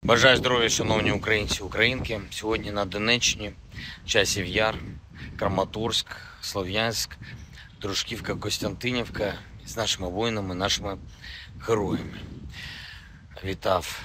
Бажаю здоров'я, шановні українці, українки. Сьогодні на Донеччині, Часів Яр, Краматорськ, Слов'янськ, Дружківка, Костянтинівка з нашими воїнами, нашими героями. Вітав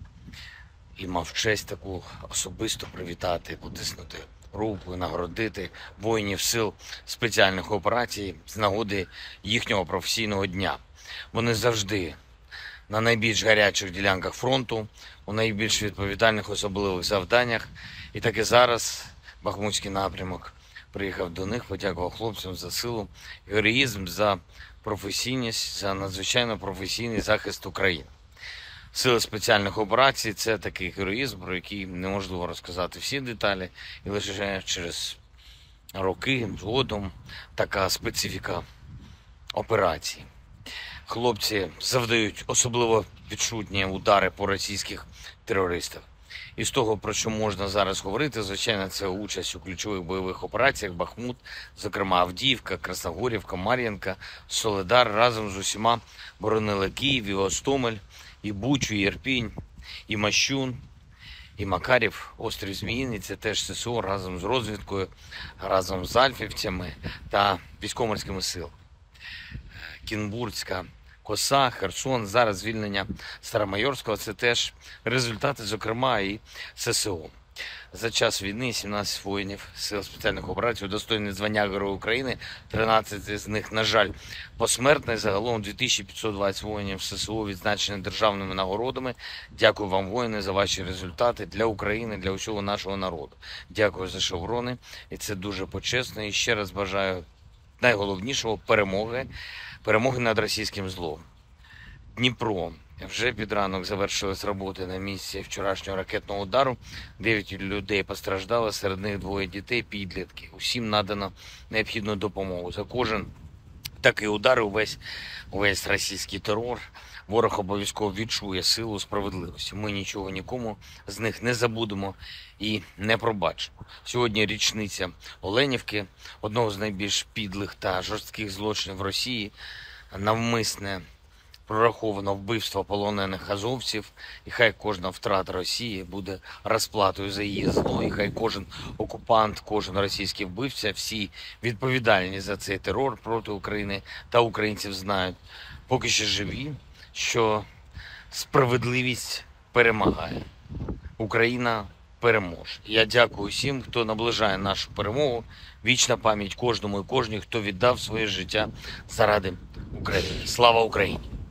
і мав честь таку особисто привітати, потиснути руку, нагородити воїнів сил спеціальних операцій з нагоди їхнього професійного дня. Вони завжди на найбільш гарячих ділянках фронту, у найбільш відповідальних особливих завданнях. І так і зараз Бахмутський напрямок приїхав до них, подякував хлопцям за силу, героїзм, за професійність, за надзвичайно професійний захист України. Сили спеціальних операцій – це такий героїзм, про який неможливо розказати всі деталі, і лише через роки згодом така специфіка операції. Хлопці завдають особливо відчутні удари по російських терористах. І з того, про що можна зараз говорити, звичайно, це участь у ключових бойових операціях Бахмут, зокрема Авдіївка, Красногорівка, Мар'їнка, Солидар разом з усіма боронили Київ, і Гостомель, і Бучу, і Ірпінь, і Мощун, і Макарів, острів Зміїний. Це теж ССО разом з розвідкою, разом з альфівцями та військово-морськими силами. Кінбурзька коса, Херсон, зараз звільнення Старомайорського – це теж результати, зокрема, і ССО. За час війни 17 воїнів сил спеціальних операцій удостоєні звання Героя України, 13 з них, на жаль, посмертно. Загалом 2520 воїнів ССО відзначені державними нагородами. Дякую вам, воїни, за ваші результати для України, для усього нашого народу. Дякую за шеврони, і це дуже почесно. І ще раз бажаю найголовнішого – перемоги над російським злом. Дніпро. Вже під ранок завершились роботи на місці вчорашнього ракетного удару. 9 людей постраждали, серед них 2 дітей, підлітки. Усім надано необхідну допомогу. За кожен такий удар, увесь російський терор, ворог обов'язково відчує силу справедливості. Ми нічого нікому з них не забудемо і не пробачимо. Сьогодні річниця Оленівки, одного з найбільш підлих та жорстких злочинів Росії, навмисне прораховано вбивство полонених азовців, і хай кожна втрата Росії буде розплатою за її зло, і хай кожен окупант, кожен російський вбивця, всі відповідальні за цей терор проти України та українців знають, поки що живі, що справедливість перемагає. Україна переможе. Я дякую всім, хто наближає нашу перемогу. Вічна пам'ять кожному і кожній, хто віддав своє життя заради України. Слава Україні!